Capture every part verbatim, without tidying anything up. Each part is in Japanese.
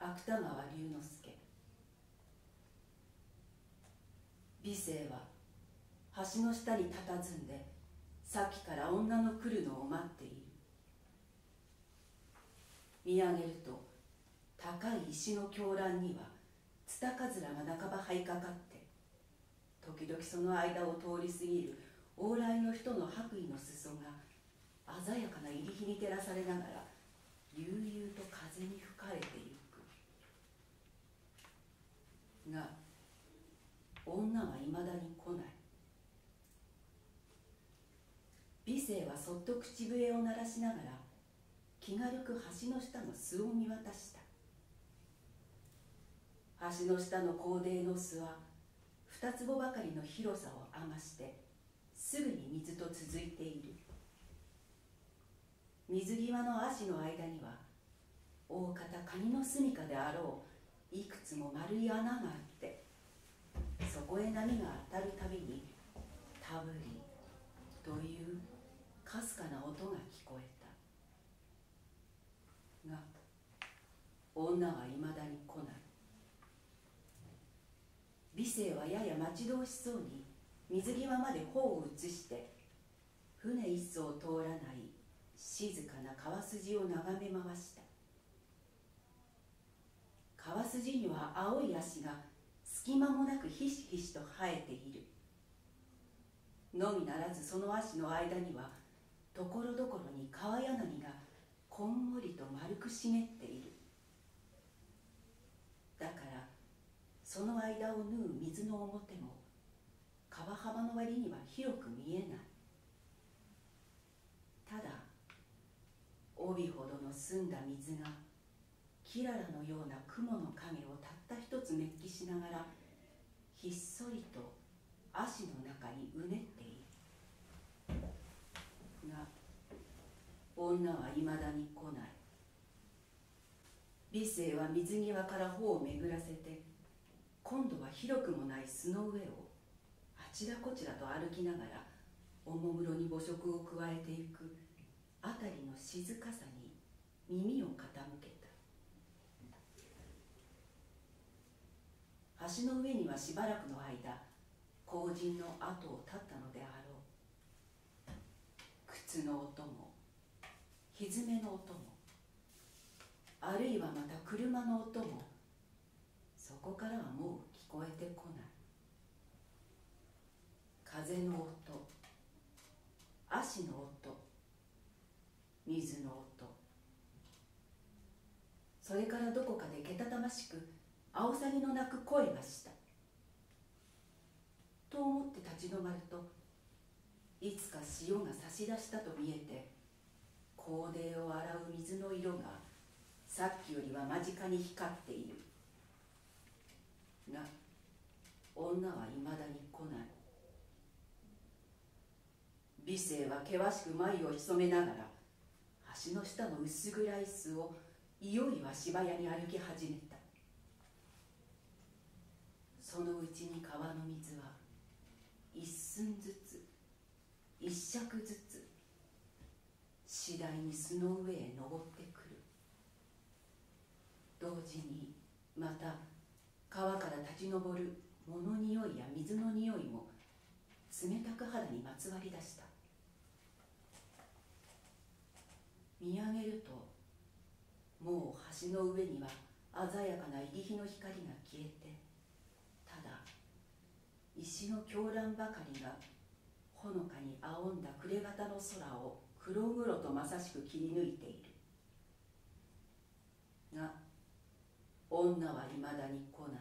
芥川龍之介。美声は橋の下に佇んでさっきから女の来るのを待っている。見上げると高い石の狂乱にはツタカズラが半ば這いかかって、時々その間を通り過ぎる往来の人の白衣の裾が鮮やかな入り火に照らされながら悠々と風に吹かれてゆく。が女はいまだに来ない。美声はそっと口笛を鳴らしながら気軽く橋の下の巣を見渡した。橋の下の高嶺の巣は二坪ばかりの広さを余してすぐに水と続いている。水際の足の間には大方カニの住みかであろういくつも丸い穴があって、そこへ波が当たるたびにたぶりというかすかな音が聞こえた。が女はいまだに来ない。美声はやや待ち遠しそうに水際まで頬を移して船一艘通らない静かな川筋を眺め回した。川筋には青い足が隙間もなくひしひしと生えている。のみならずその足の間にはところどころに川柳がこんもりと丸く茂っている。だからその間を縫う水の表も川幅の割には広く見えない。ただ帯ほどの澄んだ水がキララのような雲の影をたった一つめっきしながらひっそりと足の中にうねっている。が女はいまだに来ない。美声は水際から頬を巡らせて今度は広くもない巣の上をあちらこちらと歩きながらおもむろに母食を加えていくあたりの静かさに耳を傾けた。橋の上にはしばらくの間後陣の後を絶ったのであろう。靴の音も蹄の音もあるいはまた車の音もそこからはもう聞こえてこない。風の音、足の音、水の音、それからどこかでけたたましくアオサギの鳴く声がした。と思って立ち止まると、いつか潮が差し出したと見えて高嶺を洗う水の色がさっきよりは間近に光っている。が女はいまだに来ない。美声は険しく眉を潜めながら橋の下の薄暗い巣をいよいよ足早に歩き始めた。そのうちに川の水は一寸ずつ一尺ずつ次第に巣の上へ登ってくる。同時にまた川から立ち上る物匂いや水の匂いも冷たく肌にまつわりだした。見上げるともう橋の上には鮮やかな入り火の光が消えて、ただ石の狂乱ばかりがほのかに青んだ暮れ方の空を黒々とまさしく切り抜いている。が女はいまだに来ない。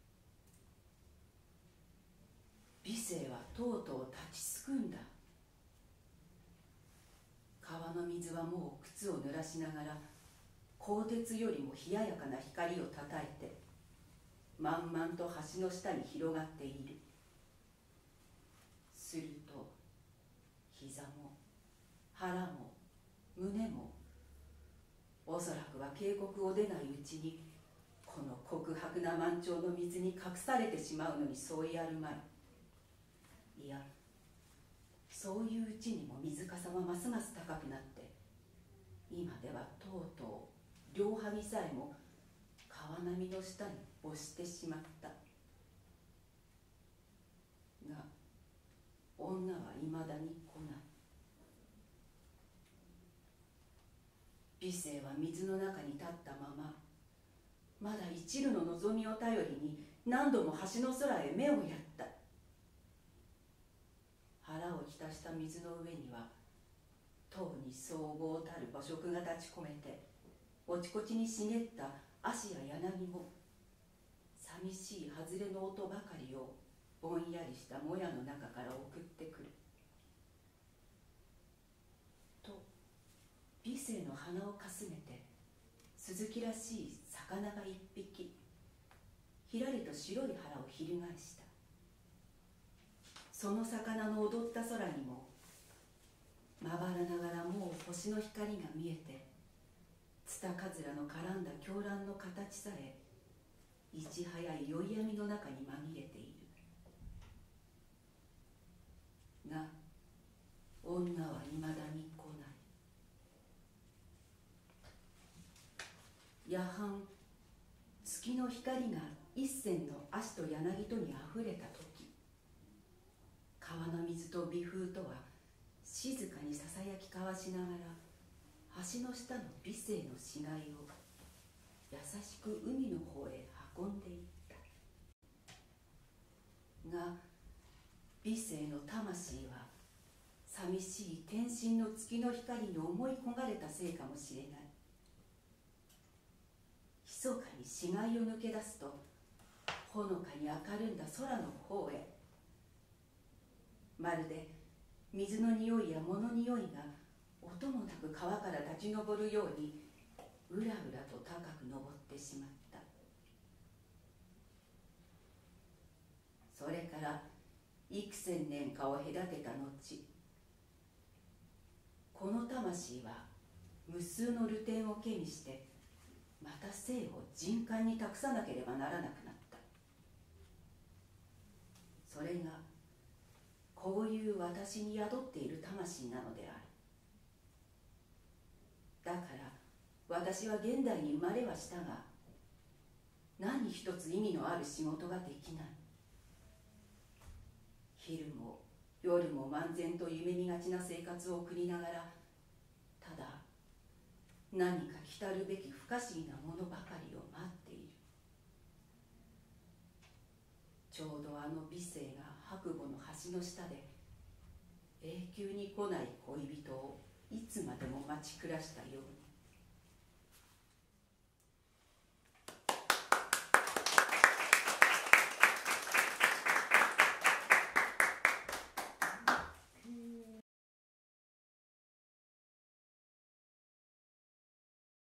美声はとうとう立ちすくんだ。川の水はもう靴を濡らしながら鋼鉄よりも冷ややかな光をたたいて満々と橋の下に広がっている。すると膝も腹も胸もおそらくは渓谷を出ないうちにこの告白な満潮の水に隠されてしまうのに相違あるまい。いや、そういううちにも水かさはますます高くなって、今ではとうとう両はぎさえも川波の下に押してしまった。が女はいまだに来ない。美声は水の中に立ったまま、まだ一縷の望みを頼りに何度も橋の空へ目をやった。腹を浸した水の上にはとうに壮豪たる馬食が立ち込めて、おちこちに茂った葦や柳も寂しい外れの音ばかりをぼんやりしたもやの中から送ってくる。と美声の鼻をかすめて鈴木らしい魚が一匹ひらりと白い腹を翻した。その魚の踊った空にもまばらながらもう星の光が見えて、ツタカズラの絡んだ狂乱の形さえいち早い宵闇の中に紛れている。が女はいまだに来ない。夜半月の光が一線の葦と柳とにあふれた時、川の水と微風とは静かにささやき交わしながら橋の下の美声の死骸を優しく海の方へ運んでいった。が美声の魂は寂しい天真の月の光に思い焦がれたせいかもしれない。密かに死骸を抜け出すとほのかに明るんだ空の方へ、まるで水の匂いや藻の匂いが音もなく川から立ち上るようにうらうらと高く昇ってしまった。それから幾千年かを隔てた後、この魂は無数の流転を気にしてまた生を人間に託さなければならなくなった。それがこういう私に宿っている魂なのである。だから私は現代に生まれはしたが、何一つ意味のある仕事ができない。昼も夜も漫然と夢見がちな生活を送りながら、ただ何か来たるべき不可思議なものばかりを待っている。ちょうどあの美声が白母の橋の下で永久に来ない恋人をいつまでも待ち暮らしたように。